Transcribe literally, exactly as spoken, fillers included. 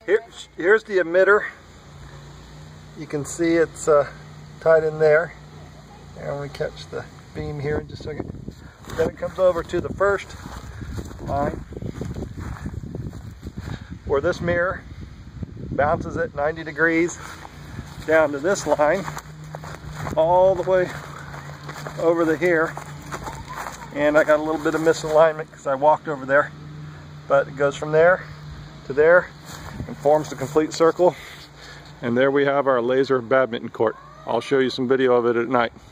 Here, here's the emitter. You can see it's uh, tied in there. And we catch the beam here in just a second. Then it comes over to the first line where this mirror bounces at ninety degrees down to this line all the way over to here. And I got a little bit of misalignment because I walked over there, but it goes from there to there and forms the complete circle. And there we have our laser badminton court. I'll show you some video of it at night.